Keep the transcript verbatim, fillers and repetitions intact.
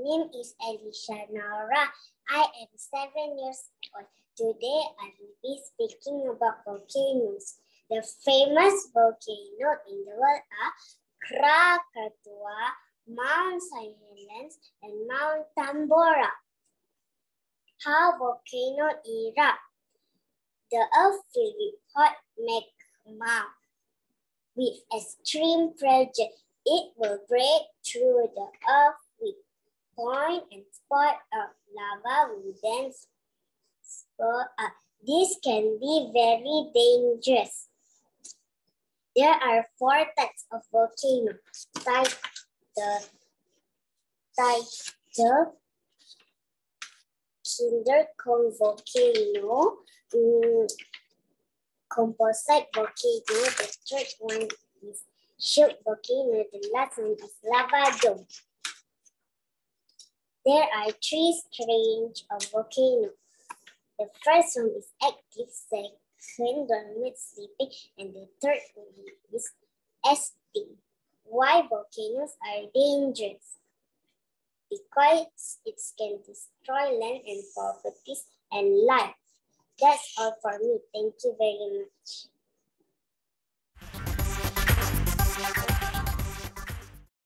name is Elisha Naurah. I am seven years old. Today I will be speaking about volcanoes. The famous volcanoes in the world are Krakatoa, Mount Saint Helens, and Mount Tambora. How volcanoes erupt? The earth filled with hot magma. With extreme pressure, it will break through the earth with point and spot of lava will then spur up. This can be very dangerous. There are four types of volcanoes. Type the tidal, cinder cone volcano, um, composite volcano. The third one is shoot volcano. The last one is lava dome. There are three strains of volcanoes. The first one is active, second dormant, sleeping, and the third one is extinct. Why volcanoes are dangerous? Because it can destroy land and properties and life. That's all for me. Thank you very much.